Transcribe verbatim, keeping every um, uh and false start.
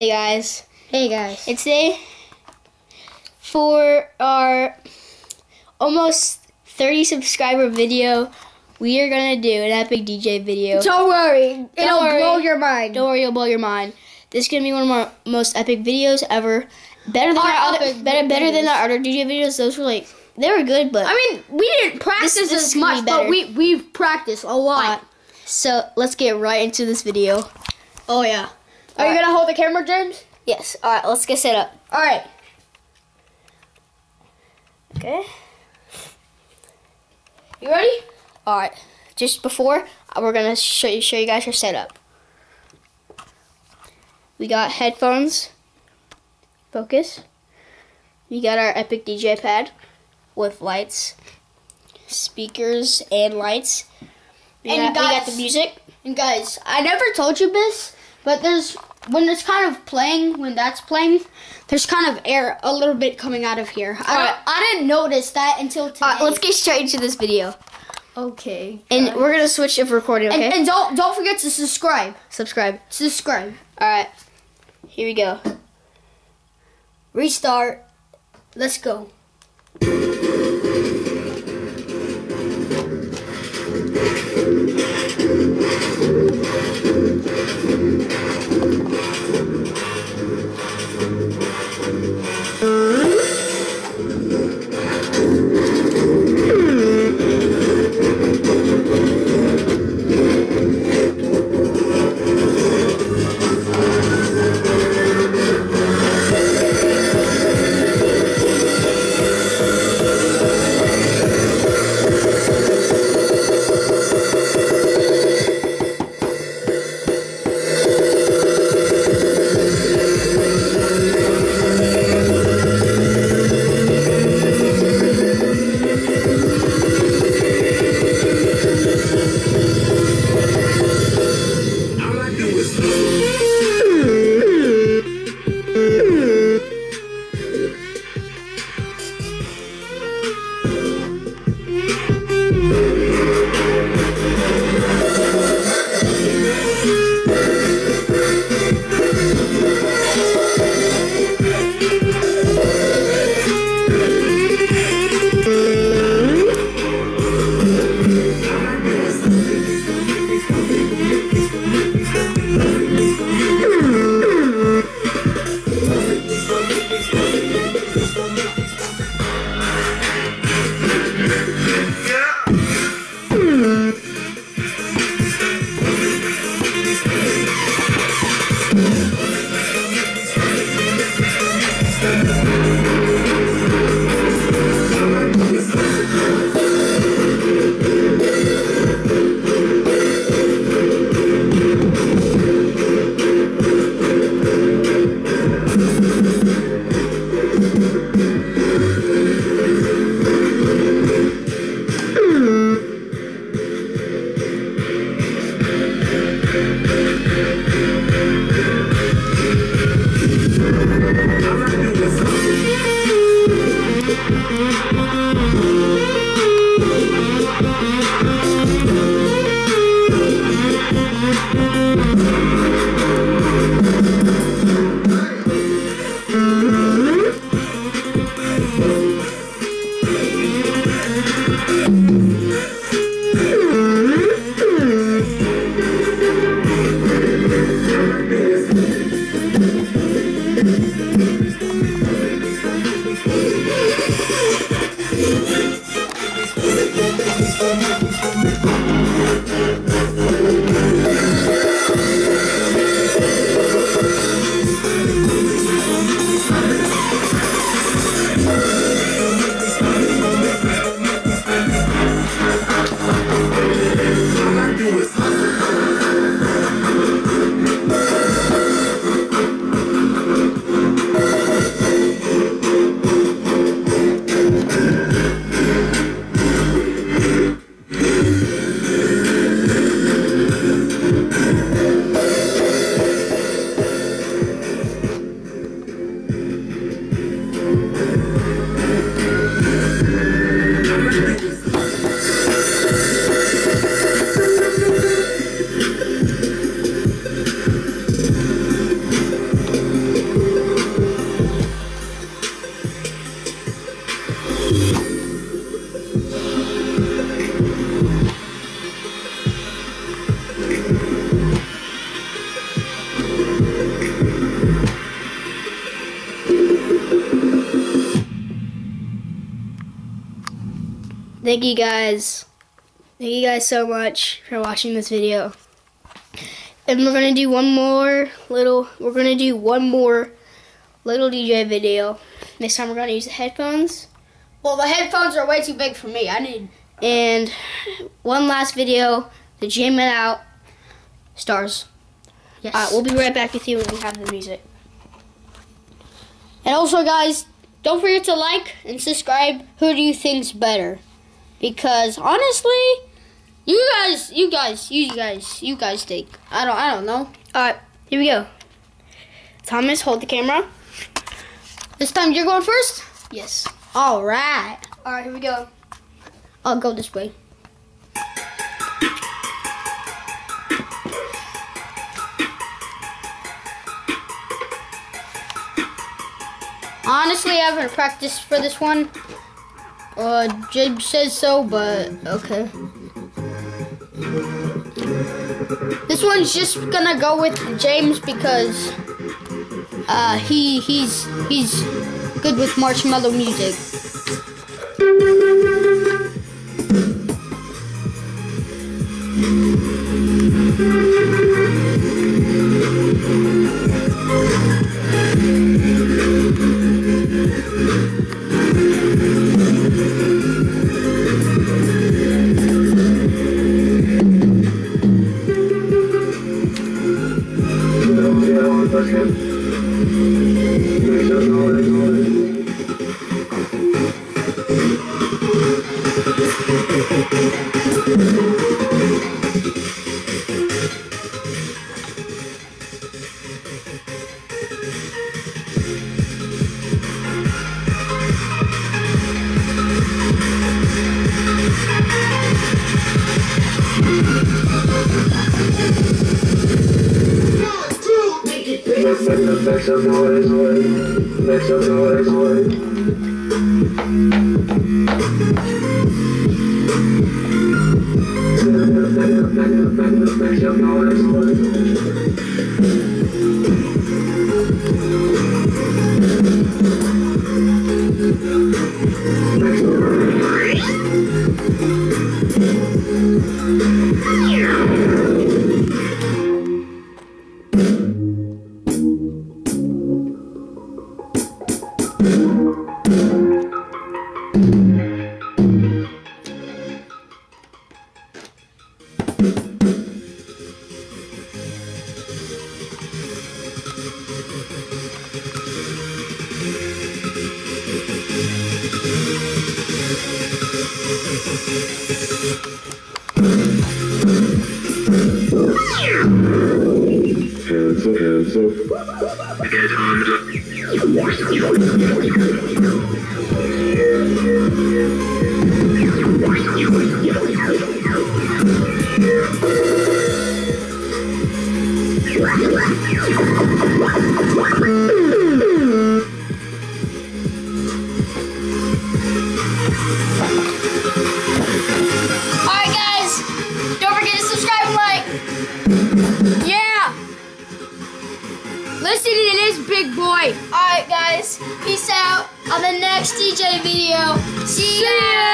Hey guys. Hey guys. And today, for our almost thirty subscriber video, we are gonna do an epic D J video. Don't worry, Don't it'll worry. blow your mind. Don't worry, it'll blow your mind. This is gonna be one of our most epic videos ever. Better than Our our, other, epic better, better than videos. our other D J videos. Those were like, they were good, but I mean, we didn't practice This- this as is gonna be much, but better. we we've practiced a lot. uh, so let's get right into this video. Oh yeah. Are you Alright. gonna hold the camera, James? Yes. All right, let's get set up. All right. Okay. You ready? All right. Just before, uh, we're gonna show you show you guys our setup. We got headphones. Focus. We got our epic D J pad with lights, speakers, and lights. We, And got, we got guys- the music. And guys, I never told you this, but there's when it's kind of playing, when that's playing, there's kind of air a little bit coming out of here. I, Alright. don't, I didn't notice that until today. All right, let's get straight into this video. okay. And guys. we're gonna switch of recording. and, Okay. and don't don't forget to subscribe. Subscribe. Subscribe. All right. Here we go. Restart. Let's go. Thank you guys. Thank you guys so much for watching this video. And we're gonna do one more little. We're gonna do one more little D J video. This time we're gonna use the headphones. Well, the headphones are way too big for me. I need. And one last video to jam it out. Stars. Yes. Alright, we'll be right back with you when we have the music. And also, guys, don't forget to like and subscribe. Who do you think's better? Because honestly, you guys, you guys, you guys, you guys think. I don't, I don't know. Alright, here we go. Thomas, hold the camera. This time you're going first? Yes. All right. Alright, here we go. I'll go this way. Honestly, I haven't practiced for this one. Uh, Jabe says so, but okay. This one's just gonna go with James because uh, he he's he's good with marshmallow music. Make some noise, make some noise. Make some hands up, hands up. Get Alright guys, don't forget to subscribe and like. Yeah. Listen to this big boy. Alright guys, peace out on the next D J video. See ya!